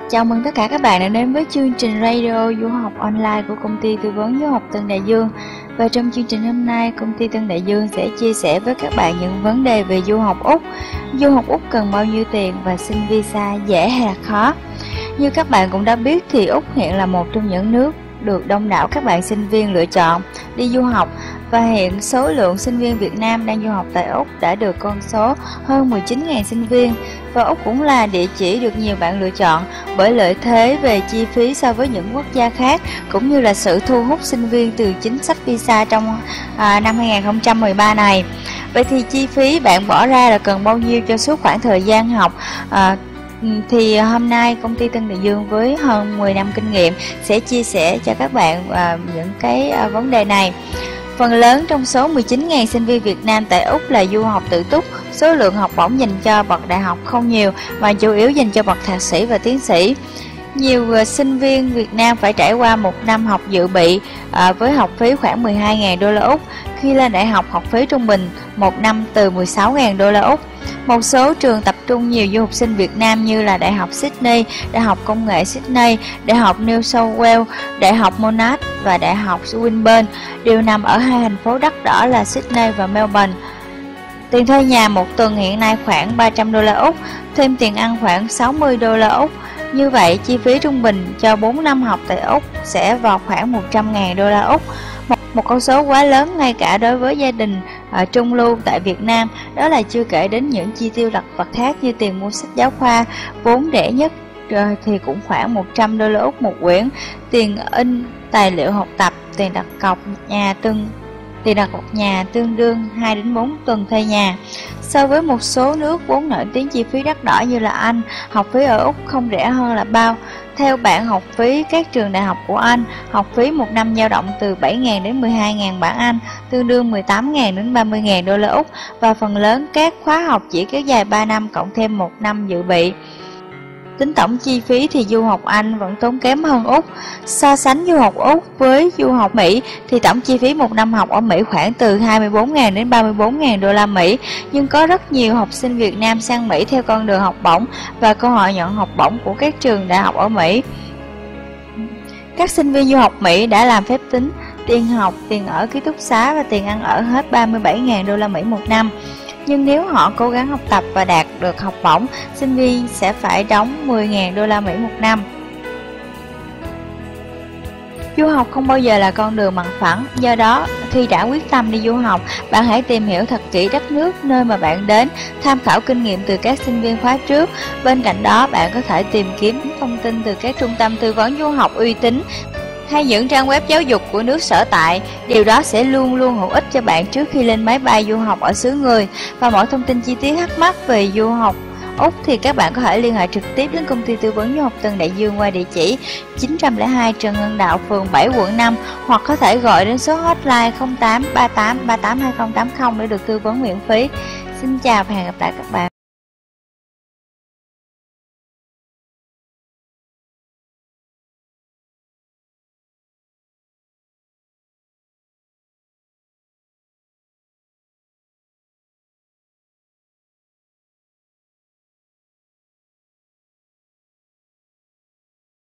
Chào mừng tất cả các bạn đã đến với chương trình radio du học online của công ty tư vấn du học Tân Đại Dương. Và trong chương trình hôm nay, công ty Tân Đại Dương sẽ chia sẻ với các bạn những vấn đề về du học Úc. Du học Úc cần bao nhiêu tiền và xin visa dễ hay là khó? Như các bạn cũng đã biết thì Úc hiện là một trong những nước được đông đảo các bạn sinh viên lựa chọn đi du học, và hiện số lượng sinh viên Việt Nam đang du học tại Úc đã được con số hơn 19.000 sinh viên, và Úc cũng là địa chỉ được nhiều bạn lựa chọn bởi lợi thế về chi phí so với những quốc gia khác, cũng như là sự thu hút sinh viên từ chính sách visa trong năm 2013 này. Vậy thì chi phí bạn bỏ ra là cần bao nhiêu cho suốt khoảng thời gian học? Thì hôm nay công ty Tân Đại Dương với hơn 10 năm kinh nghiệm sẽ chia sẻ cho các bạn những cái vấn đề này. Phần lớn trong số 19.000 sinh viên Việt Nam tại Úc là du học tự túc. Số lượng học bổng dành cho bậc đại học không nhiều, mà chủ yếu dành cho bậc thạc sĩ và tiến sĩ. Nhiều sinh viên Việt Nam phải trải qua một năm học dự bị với học phí khoảng 12.000 đô la Úc, khi lên đại học học phí trung bình một năm từ 16.000 đô la Úc. Một số trường tập trung nhiều du học sinh Việt Nam như là Đại học Sydney, Đại học Công nghệ Sydney, Đại học New South Wales, Đại học Monash và Đại học Swinburne đều nằm ở hai thành phố đắt đỏ là Sydney và Melbourne. Tiền thuê nhà một tuần hiện nay khoảng 300 đô la Úc, thêm tiền ăn khoảng 60 đô la Úc. Như vậy, chi phí trung bình cho 4 năm học tại Úc sẽ vào khoảng 100.000 đô la Úc. Một con số quá lớn ngay cả đối với gia đình trung lưu tại Việt Nam, đó là chưa kể đến những chi tiêu lặt vặt khác như tiền mua sách giáo khoa, vốn rẻ nhất thì cũng khoảng 100 đô la Úc một quyển, tiền in tài liệu học tập, tiền đặt cọc nhà tương đương 2 đến 4 tuần thuê nhà. So với một số nước vốn nổi tiếng chi phí đắt đỏ như là Anh, học phí ở Úc không rẻ hơn là bao. Theo bảng học phí các trường đại học của Anh, học phí một năm dao động từ 7.000 đến 12.000 bảng Anh, tương đương 18.000 đến 30.000 đô la Úc, và phần lớn các khóa học chỉ kéo dài 3 năm cộng thêm 1 năm dự bị. Tính tổng chi phí thì du học Anh vẫn tốn kém hơn Úc. So sánh du học Úc với du học Mỹ thì tổng chi phí một năm học ở Mỹ khoảng từ 24.000 đến 34.000 đô la Mỹ. Nhưng có rất nhiều học sinh Việt Nam sang Mỹ theo con đường học bổng và cơ hội nhận học bổng của các trường đại học ở Mỹ. Các sinh viên du học Mỹ đã làm phép tính tiền học, tiền ở ký túc xá và tiền ăn ở hết 37.000 đô la Mỹ một năm. Nhưng nếu họ cố gắng học tập và đạt được học bổng, sinh viên sẽ phải đóng 10.000 đô la Mỹ một năm. Du học không bao giờ là con đường bằng phẳng, do đó khi đã quyết tâm đi du học, bạn hãy tìm hiểu thật kỹ đất nước nơi mà bạn đến, tham khảo kinh nghiệm từ các sinh viên khóa trước. Bên cạnh đó, bạn có thể tìm kiếm thông tin từ các trung tâm tư vấn du học uy tín hay những trang web giáo dục của nước sở tại. Điều đó sẽ luôn luôn hữu ích cho bạn trước khi lên máy bay du học ở xứ người. Và mọi thông tin chi tiết thắc mắc về du học Úc thì các bạn có thể liên hệ trực tiếp đến công ty tư vấn du học Tân Đại Dương qua địa chỉ 902 Trần Hưng Đạo, phường 7, quận 5, hoặc có thể gọi đến số hotline 08 38 38 2080 để được tư vấn miễn phí. Xin chào và hẹn gặp lại các bạn.